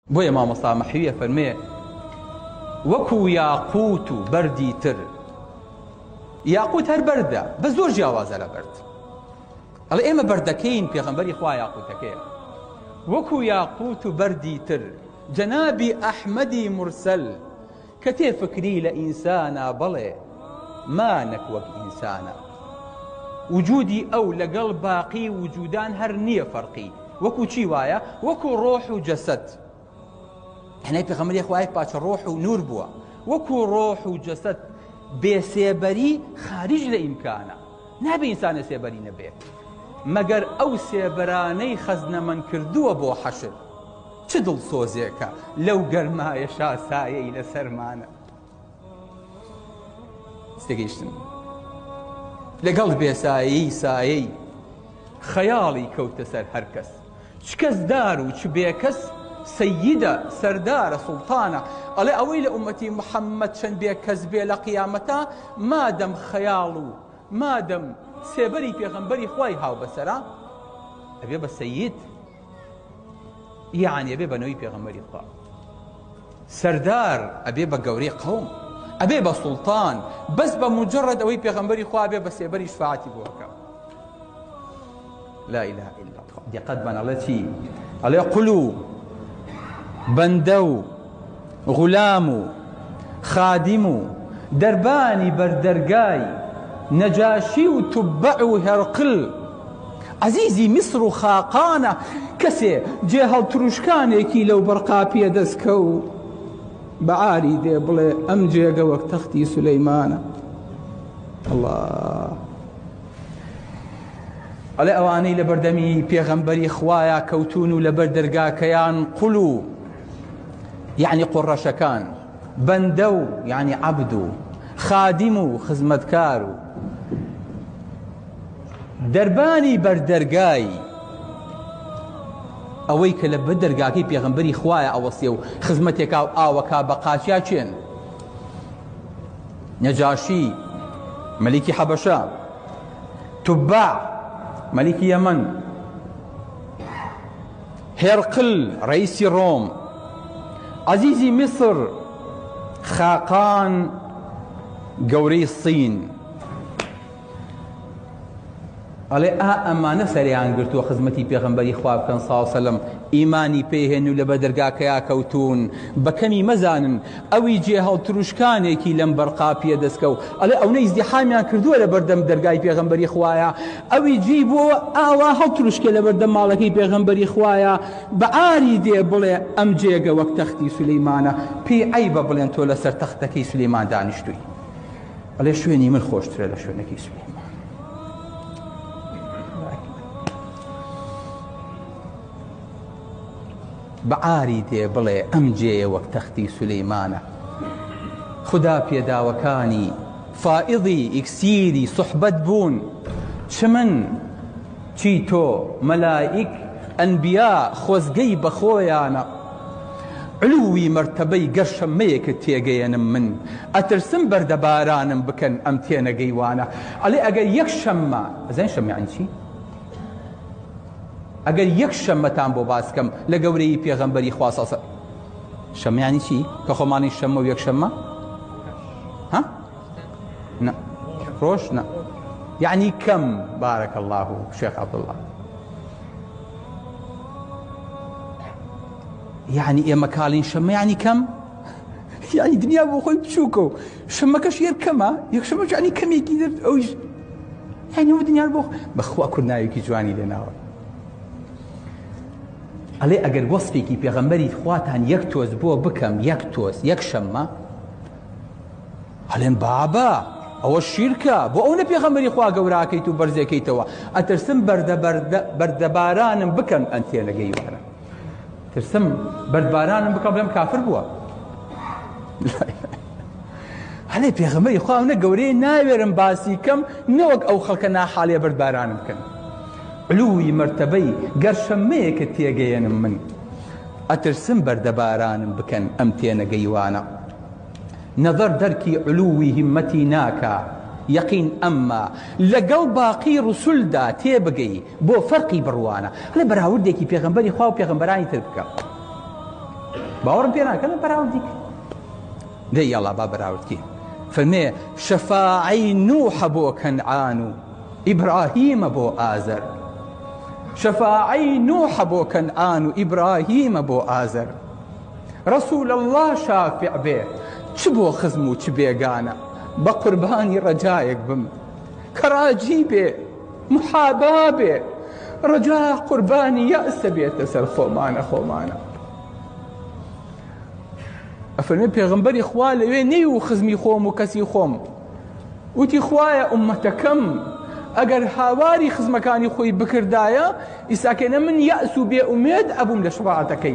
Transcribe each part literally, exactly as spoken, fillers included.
بۆیە مامۆستا مەحویە فەرمێ وەکو یاقوت و بەردی تر. یاقوت هەر بەردە بە زۆر جیاوازە لە بەرد. ئەڵێ ئێمە بەردەکەین، پێغەمبەری خوا یاقوتەکەیە. وەکو یاقوت و بەردی تر جەنابی ئەحمەدی مرسەل کە تێفکری لە ئینسانە بەڵێ مانەک وەک ئینسانە. وجودی ئەو لەگەڵ باقی وجودان هەر نییە فەرقی. وەکو چی وایە؟ وەکو ڕۆح و جەسەد. هەنای پێغەمبەری خوای پاچە ڕۆح و نور بووە. وەکو ڕۆح و جەسەد بێسێبەری خارج لە ئیمکانە. نابێ ئینسانە سێبەری نەبێت مەگەر ئەو سێبەرانەی خەزنەمەند کردووە بۆ حەشر. چ دڵسۆزێکە لەو گەرمایە شاسایەی لە سەرمانە. ستێگەیشتن لەگەڵ بێسایەی سایەی خەیاڵی کەوتە سەر هەر کەس. چ کەس دار و چ بێکەس سەیدە سەردارە سوڵتانە. ئەڵێ ئەوەی لە ئومەتی محەممەد چەند بێ کەس بێ لە قیامەتە مادەم خەیاڵ و مادەم سێبەری پێغەمبەری خوای هاو بەسەرا ئەبێ بە سەید، یعنی ئەبێ بەنەوەی پێغەمبەری خوا. سەردار ئەبێ بە گەورەی قەوم، ئەبێ بە سوڵتان، بەس بە مجرد ئەوەی پێغەمبەری خوا بێ بە سێبەری شفاعەتی بۆکە. لا إله إلا الله. دقت بن الله چی؟ ئەڵێ قول و بەندە و غولام و خادیم و دەربانی بەردەرگای نەجاشی و توبەع و هێرقل عەزیزی میسر و خاقانە. کەسێ جێ هەڵتروشکانێکی لەو بەرقا پێ دەستکە و بەعاری دێ بڵێ ئەم جێگە وەک تەختی سولەیمانە. الله ئەڵێ ئەوانەی لە بەردەمی پێغەمبەری خوایە کەوتون و لە بەردەرگاکەیان قول و یعنی قوڕەشەکان، بەندە و یعنی عەبد و خادیم و خزمەتکار و دەربانی بەردەرگای ئەوەی کە لە بەردەرگاکەی پێغەمبەری خوایە ئەوەسێ و خزمەتێکا و ئاوەکا بە قاچیا چێن؟ نەجاشی مەلیکی حەبەشە، توبەع مەلیکی یەمەن، هێرقل ڕەیسی ڕۆم، عەزیزی میسر، خاقان گەورەی سین. ئەڵێ ئا ئەمانە سەریان گرتووە خزمەتی پێغەمبەری خوا بکەن ساڵ سەلەم، ئیمانی پێهێن و لە بەدەرگاکەیا کەوتون. بەکەمی مەزانن ئەوی جێ هەڵتروشکانێکی لەم بەرقا پێ دەستکە و ئەڵێ ئەوەی ئیزدیحامیان کردووە لە بەردەم دەرگای پێغەمبەری خوایە، ئەوی جی بۆ ئاوا هەڵتروشکێ لە بەردەم ماڵەکەی پێغەمبەری خوایە بەعاری دێ بڵێ ئەم جێگە وەک تەختی سولەیمانە. پێی عەیبە بڵێن تۆ لەسەر تەختەکەی سولەیمان دانیشتووی. ئەڵێ شوێنی من خۆشترە لە شوێنەکەی سولەیمان. بەعاری دێ بڵێ ئەم جێیە وەک تەختی سولەیمانە. خدا پێداوەکانی فائضی ئیکسیری سوحبەت بوون، چ من چی تۆ مەلائیک ئەنبیا خۆزگەی بەخۆیانە. علووی مەرتەبەی گەر شەممەیەکت تێگەیەنم من، ئەترسم بەردەبارانم بکەن ئەم تێنەگەیوانە. ئەڵێ ئەگەر یەک شەممە، ئەزانین شەممە یانی چی؟ ئەگەر یەک شەممەتان بۆ باسکەم لە گەورەی پێغەمبەری خوا سەڵسە شەممە یانی چی؟ کە خۆمانی شەممە و یەک شەممە؟ ها؟ نە ڕۆژ نە، یعنی کەم. بارەکە الله شێخ عەبدوڵڵا. یعنی ئێمە کاڵین شەممە یعنی کەم، یعنی دنیا بۆ خۆی بچووکە و شەممەکەش یەک کەمە، یەک شەممەش یعنی کەمێکی دەر ئەویش یعنی ئەوە دنیا بۆ بەخوا کورناوێکی جوانی لێناوە. ئەڵێ ئەگەر وەسفێکی پێغەمبەری خواتان یەک تۆز بۆ بکەم، یەک تۆز یەک شەممە، ئەڵێن بابە ئەوە شیرکە، بۆ ئەو نە پێغەمبەری خوا گەوراکەیت و بەرزەکەیتەوە. ئەترسم بەردەبارانم بکەن ئەم تێنەگەیوانە، ترسم بەردبارانم بکەم بڵێم کافر بووە. هەڵێ پێغەمبەری خوا ئەو نە گەورەی ناوێرم باسی کەم نەوەک ئەو خەڵکە ناحاڵێ بەردبارانم بکەن. علووی مەرتەبەی گەر شەممەیەکت تێگەیەنم من، ئەترسم بەردەبارانم بکەن ئەم تێنەگەیوانە. نەظەر دەرکی علووی هیممەتی ناکە، یەقین ئەمما لەگەڵ باقی ڕوسولدا تێبگەی بۆ فەرقی بڕوانە. هەڵێ بەراوردێکی پێغەمبەری خوا و پێغەمبەرانی تر بکە. باوەڕم پێ ناکەن بەراوردیک دەی ئەڵڵا با بەراوردکی فەرمێ شەفاعەی نوحە بۆ کەنعان و ئیبراهیمە بۆ ئازەر شەفاعەی نوحە بۆ کەنعان و ئیبراهیمە بۆ ئازەر ڕەسوول الله شافع بێ چ بۆ خزم و چ بێگانە بە قوربانی ڕەجایەک بم کەڕاجی بێ محابا بێ ڕەجا قوربانی یەئسە بێتە سەر خۆمانە خۆمانە ئەفەرمێ پێغەمبەری خوا لەوێ نەی و خزمی خۆم و کەسی خۆم وتی خوایە ئومەتەکەم ئەگەر هاواری خزمەکانی خۆی بکردایە ئیساکێنە من یەئس و بێ ئومێد ئەبووم لە شەفاعەتەکەی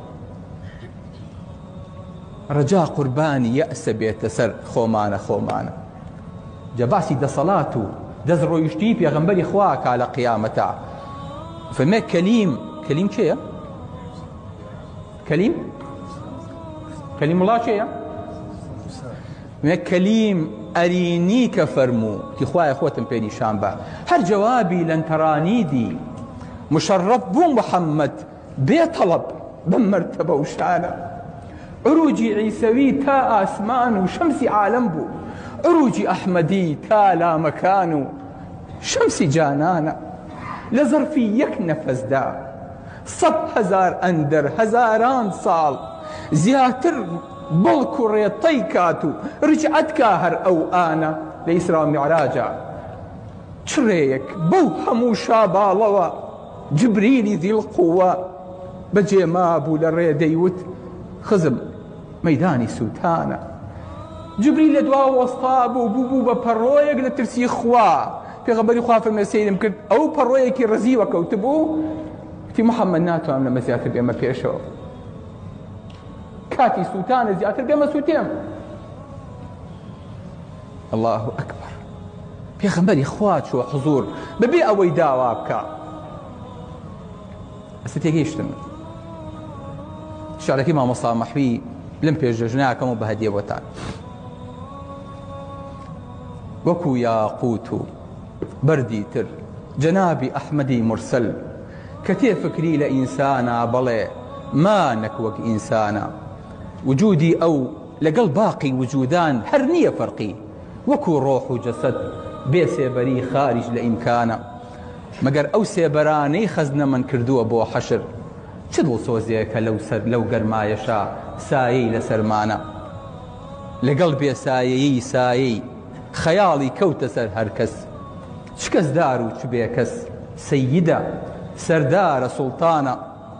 ڕەجا قوربانی یەئسە بێتە سەر خۆمانە خۆمانە جا باسی دەسەڵات و دەستڕۆیشتی پێغەمبەری خوا کا لە قیامەتە فەرمێ کەلیم کەلیم کێیە؟ کەلیم؟ کەلیم وڵا کێیە؟ فەرمێ کەلیم ئەرینی کە فەرموو تی خوایە خۆتم پێ نیشان بە هەر جەوابی لەن تەڕانیدی مشەڕەف بوو محەممەد بێتەڵەب بەم مەرتەبە و شانە عروجی عیسەوی تا ئاسمان و شەمسی عالەم بوو عروجی ئەحمەدی تا لامەکان و شەمسی جانانە لە زەرفی یەک نەفەسدا سەد هەزار ئەندەر هەزاران ساڵ زیاتر بڵک و ڕێتەی کات و ڕجعەت کا هەر ئەو ئانە لە ئیسرا و میعراجە چڕێیەک بەو هەموو شاباڵەوە جبریلی ذیڵقووە بەجێ مابوو لە ڕێ دەیوت خزم مەیدانی سووتانە جبریل لە دوا وەستا بوو بوو بوو بە پەڕۆیەک لە ترسی خوا پێغەمبەری خوا فەرمێ سەیرم کرد ئەو پەڕۆیەکی ڕزیوە کەوت بوو وتی محەممەد ناتوانم لەمە زیاتر بێمە پێشەوە کاتی سووتانە زیاتر بێمە سووتێم الله ئەکبەر پێغەمبەری خوا چووە حزوور بەبێ ئەوەی داوا بکە ئەستا تێگەیشتم شارەکەی مامۆستا مەحوی لەم پێشێژنەکەم و بە هەدیە بۆتان وەکو یاقوت و بەردی تر جەنابی ئەحمەدی مرسەل کە تێفکری لە ئینسانە بەڵێ مانەک وەک ئینسانە وجودی ئەو لەگەڵ باقی وجودان هەر نییە فەرقی وەکو ڕۆح و جەسەد بێ سێبەری خارج لە ئیمکانە مەگەر ئەو سێبەرانەی خەزنە من کردووە بۆ حەشر چ دڵسۆزیەکە لەو سەر لەو گەرمایەشا سایەی لە سەرمانە لەگەڵ بێسایەیی سایەی خەیاڵی کەوتە سەر هەر کەس چ کەس دار و چ بێ کەس سەییدە سەردارە سوڵتانە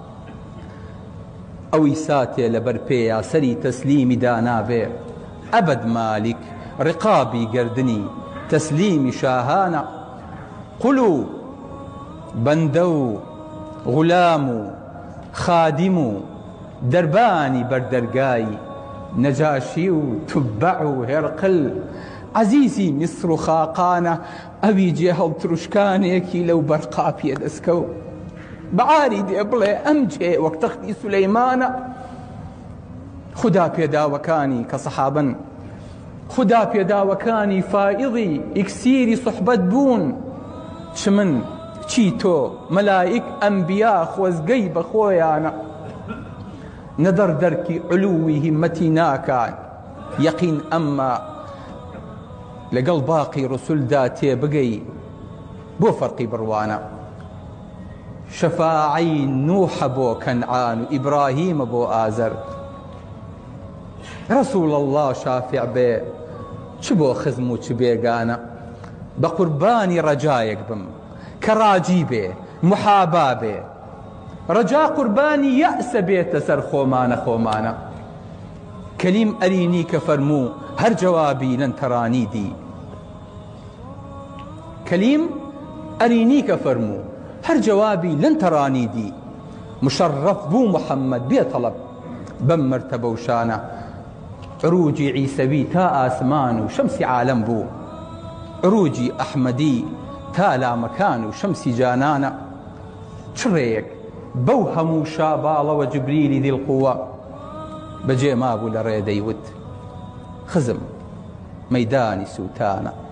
ئەوی ساتێ لەبەر پێیا سەری تەسلیمی دانابێ ئەبەد مالیک ڕقابی گردنی تەسلیمی شاهانە قوڵ و بەندە و غولام و خادیم و دەربانی بەردەرگایی نەجاشی و توبەع و هێرقل عەزیزی میسر و خاقانە ئەوی جێ هەڵتروشکانێکی لەو بەرقا پێدەستکەوت بەعاری دێ بڵێ ئەم جێ وەک تەختی سولەیمانە خدا پێداوەکانی کە سەحابن خدا پێداوەکانی فائضی ئیکسیری سوحبەت بوون چ من چی تۆ مەلایک ئەنبیا خۆزگەی بە خۆیانە نەدەر دەرکی علووی هیممەتی ناکات یەقین ئەمما لەگەڵ باقی ڕسولدا تێبگەی بۆ فەرقی بڕوانە شەفاعەی نوحە بۆ کەنعان و ئیبراهیمە بۆ ئازەر ڕەسوول الله شافع بێ چ بۆ خزم و چ بێگانە بە قوربانی ڕەجایەک بم کە ڕاجی بێ محابا بێ ڕەجا قوربانی یەئسە بێتە سەر خۆمانە خۆمانە کەلیم ئەرینی کە فەرموو هەر جەوابی لەن تەڕانیدی کەلیم ئەرینی کە فەرموو هەر جەوابی لەن تەڕانیدی مشەڕەف بوو محەممەد بێتەڵەب بەم مرتبە و شانە عروجی عیسەوی تا ئاسمان و شەمسی عالەم بوو عروجی ئەحمەدی تا لامەکان و شەمسی جانانە چڕێیەک بەو هەموو شاباڵەوە جبریلی دیڵقووە بەجێ مابوو لە ڕێ دەیوت خزم مەیدانی سووتانە